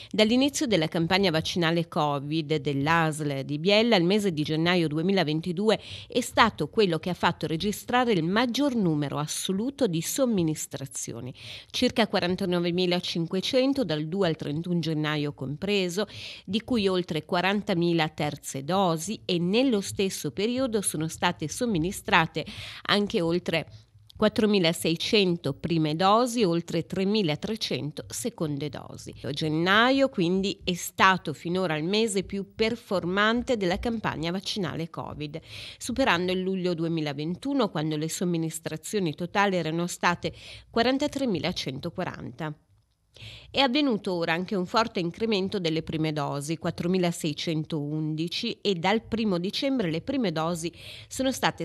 Dall'inizio della campagna vaccinale Covid dell'ASL di Biella, il mese di gennaio 2022 è stato quello che ha fatto registrare il maggior numero assoluto di somministrazioni, circa 49.500 dal 2 al 31 gennaio compreso, di cui oltre 40.000 terze dosi, e nello stesso periodo sono state somministrate anche oltre 4.600 prime dosi, oltre 3.300 seconde dosi. Gennaio quindi è stato finora il mese più performante della campagna vaccinale Covid, superando il luglio 2021 quando le somministrazioni totali erano state 43.140. È avvenuto ora anche un forte incremento delle prime dosi, 4.611, e dal 1 dicembre le prime dosi sono state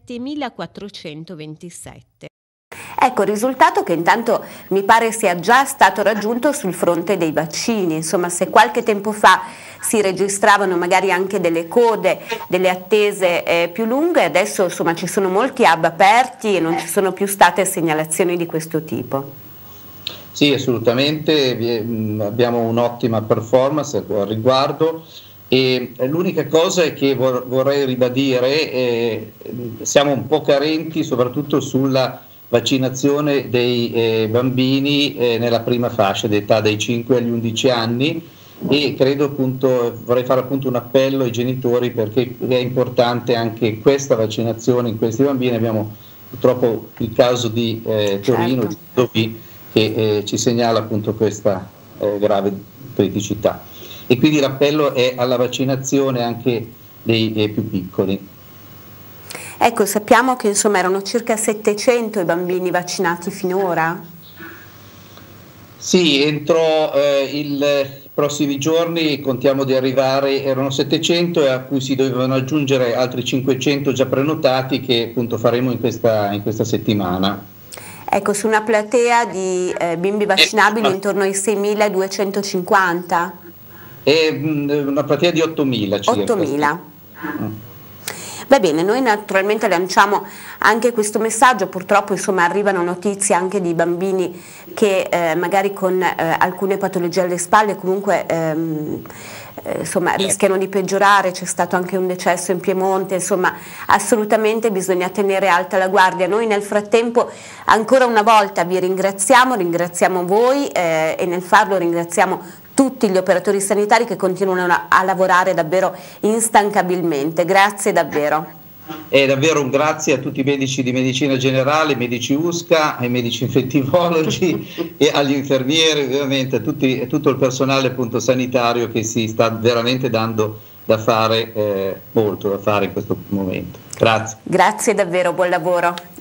7.427. Ecco, il risultato che intanto mi pare sia già stato raggiunto sul fronte dei vaccini. Insomma, se qualche tempo fa si registravano magari anche delle code, delle attese più lunghe, adesso insomma ci sono molti hub aperti e non ci sono più state segnalazioni di questo tipo. Sì, assolutamente, abbiamo un'ottima performance al riguardo, e l'unica cosa è che vorrei ribadire, siamo un po' carenti soprattutto sulla vaccinazione dei bambini nella prima fascia d'età, dai 5 agli 11 anni, e credo appunto, vorrei fare appunto un appello ai genitori perché è importante anche questa vaccinazione in questi bambini. Abbiamo purtroppo il caso di Torino, di Dovì, che ci segnala appunto questa grave criticità, e quindi l'appello è alla vaccinazione anche dei più piccoli. Ecco, sappiamo che insomma erano circa 700 i bambini vaccinati finora? Sì, entro i prossimi giorni contiamo di arrivare, erano 700 a cui si dovevano aggiungere altri 500 già prenotati che appunto faremo in questa settimana. Ecco, su una platea di bimbi vaccinabili intorno ai 6.250? È una platea di 8.000 circa. 8.000. Va bene, noi naturalmente lanciamo anche questo messaggio. Purtroppo insomma arrivano notizie anche di bambini che magari con alcune patologie alle spalle comunque insomma rischiano di peggiorare. C'è stato anche un decesso in Piemonte, insomma assolutamente bisogna tenere alta la guardia. Noi nel frattempo ancora una volta vi ringraziamo voi e nel farlo ringraziamo tutti gli operatori sanitari che continuano a lavorare davvero instancabilmente. Grazie davvero. E davvero un grazie a tutti i medici di medicina generale, medici USCA, ai medici infettivologi e agli infermieri, ovviamente a tutto il personale appunto sanitario che si sta veramente dando da fare, molto da fare in questo momento. Grazie. Grazie davvero, buon lavoro.